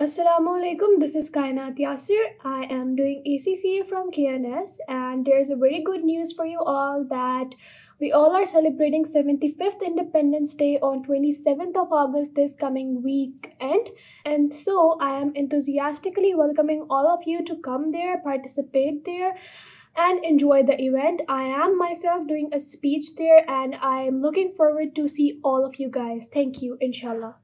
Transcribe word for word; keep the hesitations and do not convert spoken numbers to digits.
Assalamu alaikum, this is Kainaat Yasir. I am doing A C C A from K N S, and there's a very good news for you all that we all are celebrating seventy-fifth Independence Day on twenty-seventh of August this coming weekend. And so I am enthusiastically welcoming all of you to come there, participate there, and enjoy the event. I am myself doing a speech there, and I am looking forward to see all of you guys. Thank you, inshallah.